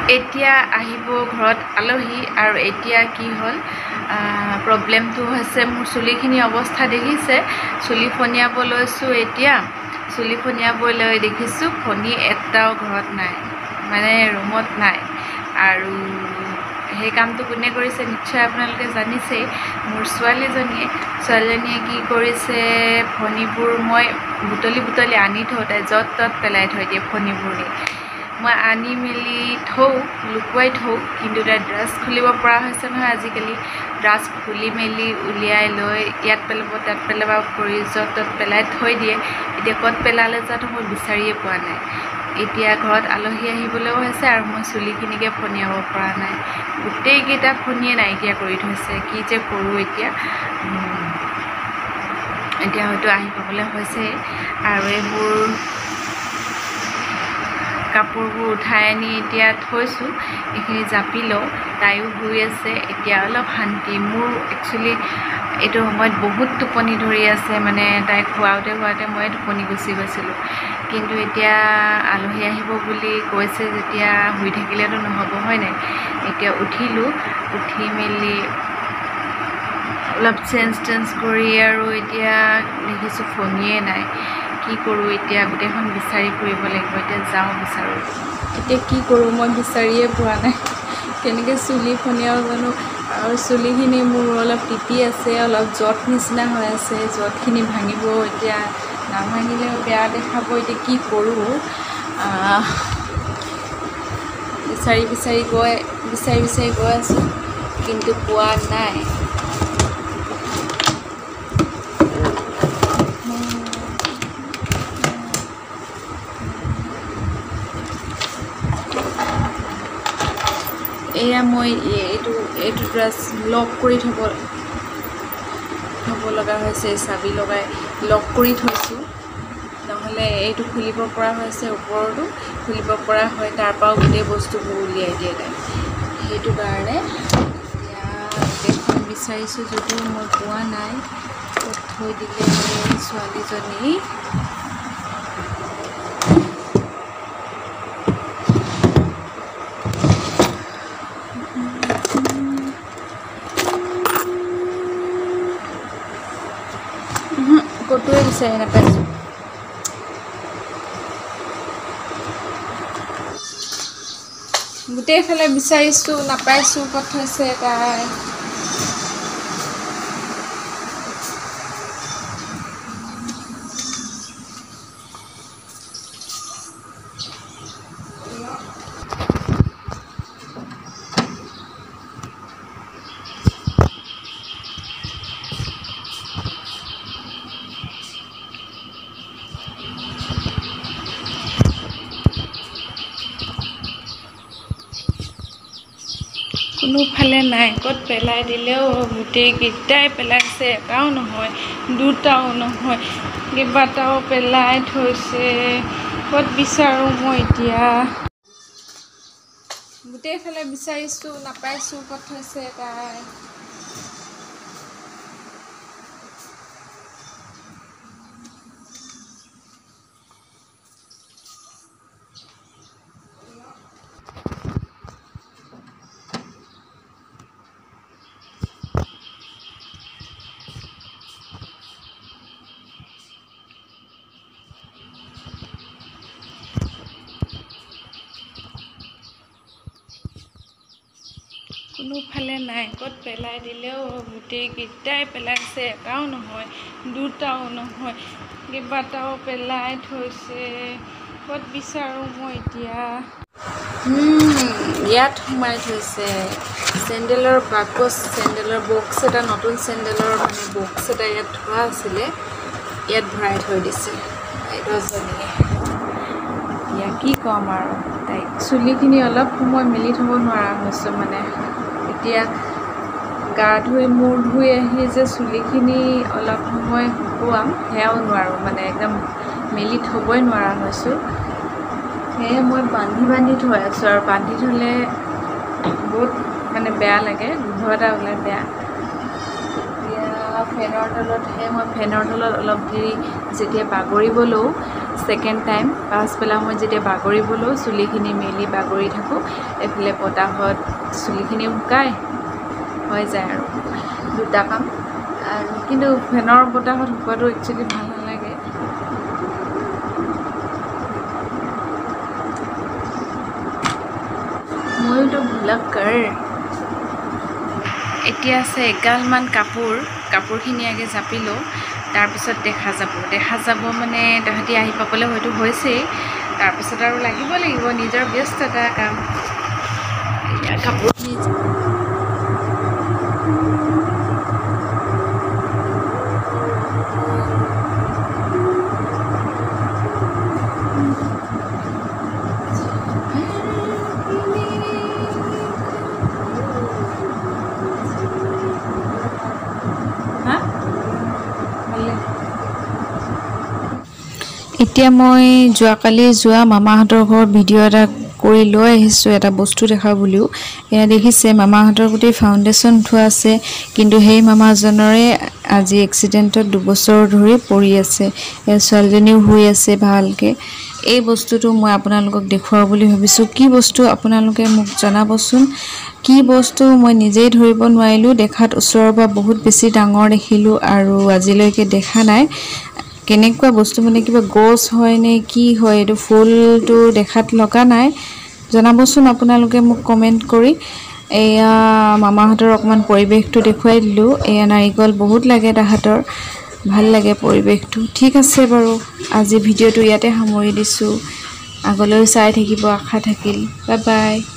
এতিয়া আহিব ঘৰত আলহী আৰু এতিয়া কি হ'ল প্ৰব্লেমটো হৈছে মোৰ চুলিখিনি অৱস্থা দেখিছে চুলি ফনিয়াব লৈছোঁ এতিয়া চুলি ফনিয়াবলৈ দেখিছোঁ ফণি এটাও ঘৰত নাই মানে ৰুমত নাই আৰু সেই কামটো কোনে কৰিছে নিশ্চয় আপোনালোকে জানিছেই মোৰ ছোৱালীজনীয়ে কি কৰিছে ফণিবোৰ মই বুটলি আনি থওঁ তাই য'ত ত'ত পেলাই থৈ দিয়ে ফণিবোৰ মই আনি মেলি থওঁ লুকুৱাই থওঁ কিন্তু তাই ড্ৰাছ খুলিব পৰা হৈছে নহয় আজিকালি ড্ৰাছ খুলি মেলি উলিয়াই লৈ ইয়াত পেলাব তাত পেলাব কৰি য'ত ত'ত পেলাই থৈ দিয়ে এতিয়া ক'ত পেলালে যাতো মই বিচাৰিয়ে পোৱা নাই এতিয়া ঘৰত আলহী আহিবলৈও হৈছে আৰু মই চুলিখিনিকে ফনিয়াব পৰা নাই গোটেইকেইটা ফণিয়ে নাইকিয়া কৰি থৈছে কি যে কৰোঁ এতিয়া হয়তো আহি পাবলৈ হৈছে আৰু এইবোৰ কাপোৰবোৰ উঠাই আনি এতিয়া থৈছোঁ এইখিনি জাপি লওঁ তাইও শুই আছে এতিয়া অলপ শান্তি মোৰ একচুৱেলি এইটো সময়ত বহুত টোপনি ধৰি আছে মানে তাইক শুৱাওঁতে মই টোপনি গুচি গৈছিলোঁ কিন্তু এতিয়া আলহী আহিব বুলি কৈছে যেতিয়া শুই থাকিলেতো নহ'ব হয় নাই এতিয়া উঠিলোঁ উঠি মেলি অলপ চেঞ্জ কৰি আৰু এতিয়া দেখিছোঁ ফণিয়ে নাই কি কৰোঁ এতিয়া গোটেইখন বিচাৰি ফুৰিব লাগিব এতিয়া যাওঁ বিচাৰোঁ এতিয়া কি কৰোঁ মই বিচাৰিয়ে পোৱা নাই কেনেকৈ চুলি ফনিয়াও জানো আৰু চুলিখিনি মোৰ অলপ তিতি আছে অলপ জট নিচিনা হৈ আছে জটখিনি ভাঙিব এতিয়া নাভাঙিলেও বেয়া দেখাব এতিয়া কি কৰোঁ বিচাৰি গৈ আছোঁ কিন্তু পোৱা নাই এয়া মই এইটো ড্ৰাছ লক কৰি থ'ব লগা হৈছে চাবি লগাই লক কৰি থৈছোঁ নহ'লে এইটো খুলিব পৰা হৈছে ওপৰতো খুলিব পৰা হয় তাৰপৰাও গোটেই বস্তুবোৰ উলিয়াই দিয়ে তাই সেইটো কাৰণে এতিয়া গোটেইখন বিচাৰিছোঁ যদিও মই পোৱা নাই ক'ত থৈ দিলে ছোৱালীজনী ক'তোৱে বিচাৰি নাপাইছোঁ গোটেইফালে বিচাৰিছোঁ নাপাইছোঁ ক'ত থৈছে তাই কোনোফালে নাই ক'ত পেলাই দিলেও গোটেইকেইটাই পেলাইছে এটাও নহয় দুটাও নহয় কেইবাটাও পেলাই থৈছে ক'ত বিচাৰোঁ মই এতিয়া গোটেইফালে বিচাৰিছোঁ নাপাইছোঁ ক'ত থৈছে তাই কোনোফালে নাই ক'ত পেলাই দিলেও গোটেইকেইটাই পেলাইছে এটাও নহয় দুটাও নহয় কেইবাটাও পেলাই থৈছে ক'ত বিচাৰোঁ মই এতিয়া ইয়াত সোমাই থৈছে চেণ্ডেলৰ বাকচ চেণ্ডেলৰ বক্স এটা নতুন চেণ্ডেলৰ মানে বক্স এটা ইয়াত থোৱা আছিলে ইয়াত ভৰাই থৈ দিছে বাইদেউজনীয়ে এতিয়া কি ক'ম আৰু তাইক চুলিখিনি অলপ সময় মেলি থ'ব নোৱাৰা হৈছোঁ মানে এতিয়া গা ধুই মূৰ ধুই আহি যে চুলিখিনি অলপ সময় শুকুৱাম সেয়াও নোৱাৰোঁ মানে একদম মেলি থ'বই নোৱাৰা হৈছোঁ সেয়ে মই বান্ধি থৈ আছোঁ আৰু বান্ধি থ'লে বহুত মানে বেয়া লাগে গোন্ধ এটা ওলাই বেয়া এতিয়া ফেনৰ তলতহে মই ফেনৰ তলত অলপ দেৰি যেতিয়া বাগৰিব লওঁ সেকেন্ড টাইম পাছবেলা মই যেতিয়া বাগৰিবলৈ চুলিখিনি মেলি বাগৰি থাকোঁ এফালে বতাহত চুলিখিনি শুকাই হৈ যায় আৰু দুটা কাম আৰু কিন্তু ফেনৰ বতাহত শুকোৱাটো একচুৱেলি ভাল নালাগে মইতো ভুলক্কৰ এতিয়া আছে এগালমান কাপোৰখিনি আগে জাপি লওঁ তাৰপিছত দেখা যাব মানে তাহাঁতি আহি পাবলৈ হয়তো হৈছেই তাৰপিছত আৰু লাগিব নিজৰ ব্যস্ততা কাম এতিয়া কাপোৰখিনি এতিয়া মই যোৱাকালি যোৱা মামাহঁতৰ ঘৰ ভিডিঅ' এটা কৰি লৈ আহিছোঁ এটা বস্তু দেখা বুলিও এয়া দেখিছে মামাহঁতৰ গোটেই ফাউণ্ডেশ্যন থোৱা আছে কিন্তু সেই মামাজনৰে আজি এক্সিডেণ্টত 2 বছৰ ধৰি পৰি আছে এই ছোৱালীজনীও হৈ আছে ভালকে এই বস্তুটো মই আপোনালোকক দেখুৱাও বুলি ভাবিছোঁ কি বস্তু আপোনালোকে মোক জনাবচোন কি বস্তু মই নিজেই ধৰিব নোৱাৰিলোঁ দেখাত ওচৰৰ পৰা বহুত বেছি ডাঙৰ দেখিলোঁ আৰু আজিলৈকে দেখা নাই কেনেকুৱা বস্তু মানে কিবা গছ হয় নে কি হয় এটো ফুলটো দেখাত লগা নাই জনাবচোন আপোনালোকে মোক কমেন্ট কৰি এয়া মামাহঁতৰ অকমান পৰিবেশটো দেখুৱাই দিলো এয়া নাৰিকল বহুত লাগে তাহাঁতৰ ভাল লাগে পৰিবেশটো ঠিক আছে বাৰু আজি ভিডিঅ'টো ইয়াতে সামৰি দিছো আগলৈ চাই থাকিব আশা থাকিল বাই বাই